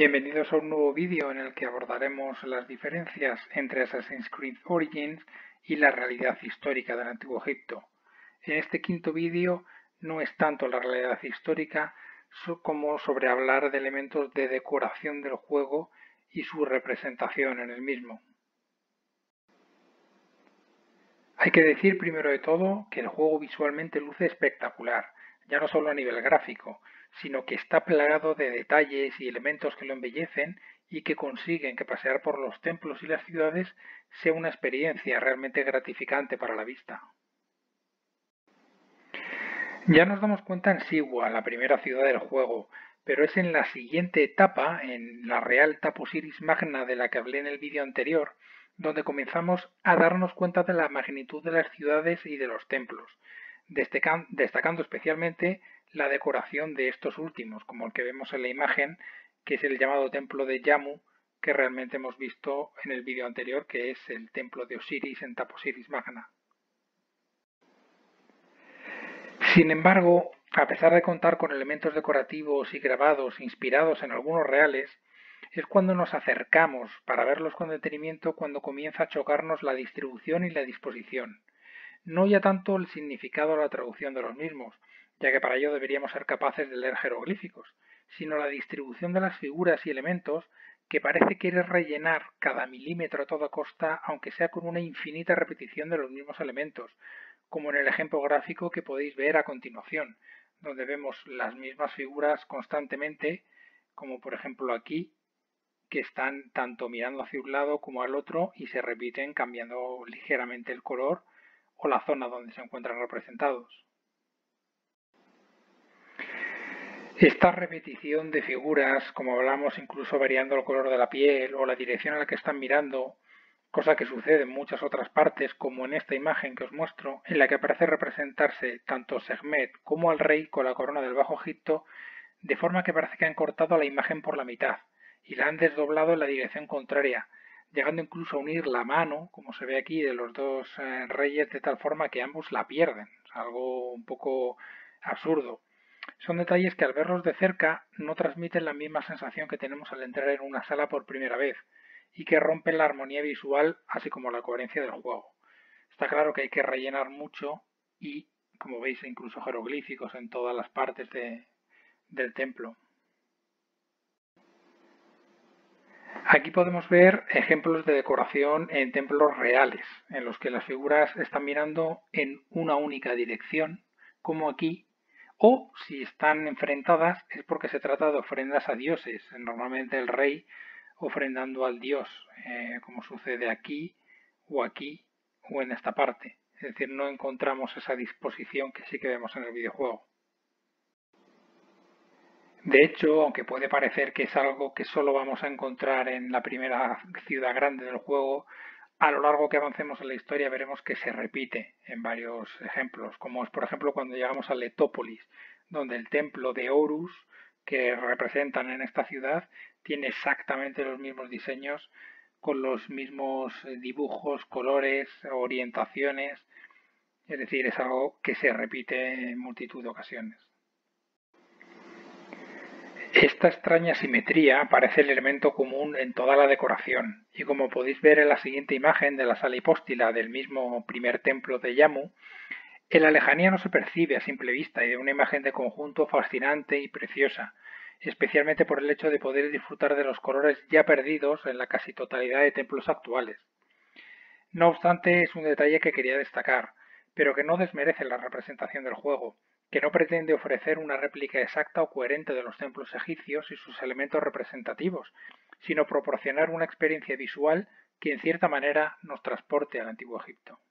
Bienvenidos a un nuevo vídeo en el que abordaremos las diferencias entre Assassin's Creed Origins y la realidad histórica del Antiguo Egipto. En este quinto vídeo no es tanto la realidad histórica como sobre hablar de elementos de decoración del juego y su representación en el mismo. Hay que decir primero de todo que el juego visualmente luce espectacular, ya no solo a nivel gráfico, sino que está plagado de detalles y elementos que lo embellecen y que consiguen que pasear por los templos y las ciudades sea una experiencia realmente gratificante para la vista. Ya nos damos cuenta en Siwa, la primera ciudad del juego, pero es en la siguiente etapa, en la Real Taposiris Magna de la que hablé en el vídeo anterior, donde comenzamos a darnos cuenta de la magnitud de las ciudades y de los templos, destacando especialmente la decoración de estos últimos, como el que vemos en la imagen, que es el llamado templo de Yamu, que realmente hemos visto en el vídeo anterior, que es el templo de Osiris en Taposiris Magna. Sin embargo, a pesar de contar con elementos decorativos y grabados inspirados en algunos reales, es cuando nos acercamos para verlos con detenimiento cuando comienza a chocarnos la distribución y la disposición. No ya tanto el significado o la traducción de los mismos, ya que para ello deberíamos ser capaces de leer jeroglíficos, sino la distribución de las figuras y elementos que parece querer rellenar cada milímetro a toda costa, aunque sea con una infinita repetición de los mismos elementos, como en el ejemplo gráfico que podéis ver a continuación, donde vemos las mismas figuras constantemente, como por ejemplo aquí, que están tanto mirando hacia un lado como al otro y se repiten cambiando ligeramente el color o la zona donde se encuentran representados. Esta repetición de figuras, como hablamos, incluso variando el color de la piel o la dirección a la que están mirando, cosa que sucede en muchas otras partes, como en esta imagen que os muestro, en la que parece representarse tanto Sekhmet como al rey con la corona del Bajo Egipto, de forma que parece que han cortado la imagen por la mitad y la han desdoblado en la dirección contraria, llegando incluso a unir la mano, como se ve aquí, de los dos reyes de tal forma que ambos la pierden, algo un poco absurdo. Son detalles que al verlos de cerca no transmiten la misma sensación que tenemos al entrar en una sala por primera vez y que rompen la armonía visual así como la coherencia del juego. Está claro que hay que rellenar mucho y, como veis, incluso jeroglíficos en todas las partes del templo. Aquí podemos ver ejemplos de decoración en templos reales, en los que las figuras están mirando en una única dirección, como aquí, o si están enfrentadas es porque se trata de ofrendas a dioses, normalmente el rey ofrendando al dios, como sucede aquí o en esta parte. Es decir, no encontramos esa disposición que sí que vemos en el videojuego. De hecho, aunque puede parecer que es algo que solo vamos a encontrar en la primera ciudad grande del juego, a lo largo que avancemos en la historia veremos que se repite en varios ejemplos, como es por ejemplo cuando llegamos a Letópolis, donde el templo de Horus que representan en esta ciudad tiene exactamente los mismos diseños, con los mismos dibujos, colores, orientaciones, es decir, es algo que se repite en multitud de ocasiones. Esta extraña simetría parece el elemento común en toda la decoración, y como podéis ver en la siguiente imagen de la sala hipóstila del mismo primer templo de Yamu, en la lejanía no se percibe a simple vista y de una imagen de conjunto fascinante y preciosa, especialmente por el hecho de poder disfrutar de los colores ya perdidos en la casi totalidad de templos actuales. No obstante, es un detalle que quería destacar, pero que no desmerece la representación del juego, que no pretende ofrecer una réplica exacta o coherente de los templos egipcios y sus elementos representativos, sino proporcionar una experiencia visual que en cierta manera nos transporte al Antiguo Egipto.